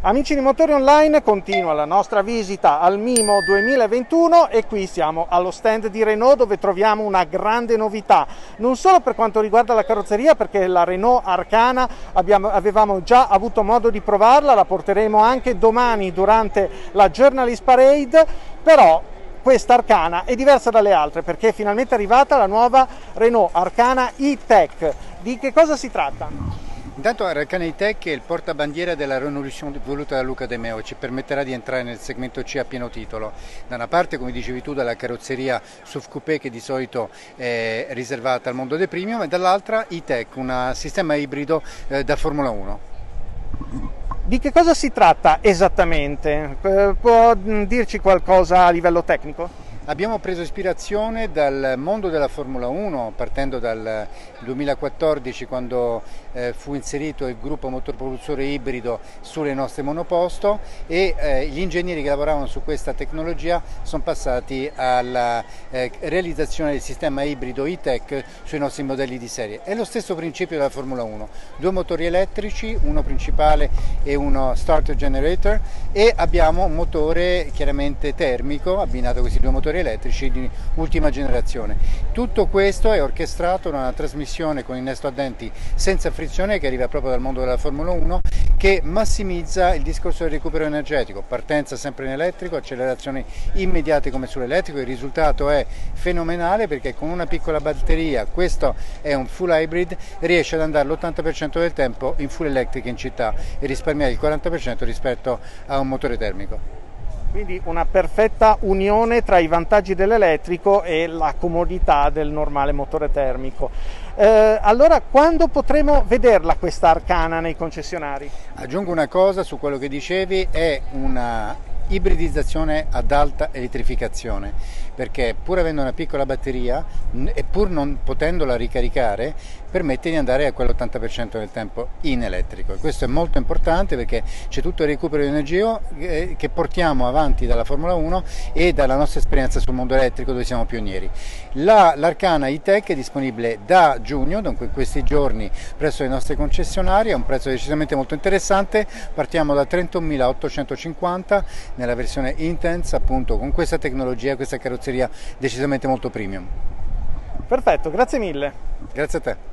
Amici di Motori Online, continua la nostra visita al MIMO 2021 e qui siamo allo stand di Renault dove troviamo una grande novità, non solo per quanto riguarda la carrozzeria, perché la Renault Arcana avevamo già avuto modo di provarla, la porteremo anche domani durante la Journalist Parade, però questa Arcana è diversa dalle altre perché è finalmente arrivata la nuova Renault Arcana E-Tech. Di che cosa si tratta? Intanto Arcana E-Tech è il portabandiera della Renault voluta da Luca De Meo, ci permetterà di entrare nel segmento C a pieno titolo. Da una parte, come dicevi tu, dalla carrozzeria SUV Coupé che di solito è riservata al mondo dei premium, e dall'altra E-Tech, un sistema ibrido da Formula 1. Di che cosa si tratta esattamente? Può dirci qualcosa a livello tecnico? Abbiamo preso ispirazione dal mondo della Formula 1, partendo dal 2014 quando fu inserito il gruppo motorpropulsore ibrido sulle nostre monoposto e gli ingegneri che lavoravano su questa tecnologia sono passati alla realizzazione del sistema ibrido E-Tech sui nostri modelli di serie. È lo stesso principio della Formula 1, due motori elettrici, uno principale e uno starter generator, e abbiamo un motore chiaramente termico abbinato a questi due motori elettrici di ultima generazione. Tutto questo è orchestrato da una trasmissione con innesto a denti senza frizione che arriva proprio dal mondo della Formula 1, che massimizza il discorso del recupero energetico, partenza sempre in elettrico, accelerazioni immediate come sull'elettrico. Il risultato è fenomenale perché con una piccola batteria, questo è un full hybrid, riesce ad andare l'80% del tempo in full electric in città e risparmiare il 40% rispetto a un motore termico. Quindi una perfetta unione tra i vantaggi dell'elettrico e la comodità del normale motore termico. Allora, quando potremo vederla questa Arcana nei concessionari? Aggiungo una cosa su quello che dicevi, è una ibridizzazione ad alta elettrificazione, perché pur avendo una piccola batteria e pur non potendola ricaricare permette di andare a quell'80% del tempo in elettrico, e questo è molto importante perché c'è tutto il recupero di energia che portiamo avanti dalla Formula 1 e dalla nostra esperienza sul mondo elettrico dove siamo pionieri. L'Arcana E-Tech è disponibile da giugno, dunque in questi giorni, presso le nostre concessionarie a un prezzo decisamente molto interessante. Partiamo da 31.850 nella versione Intense, appunto con questa tecnologia, questa carrozzeria decisamente molto premium. Perfetto, grazie mille. Grazie a te.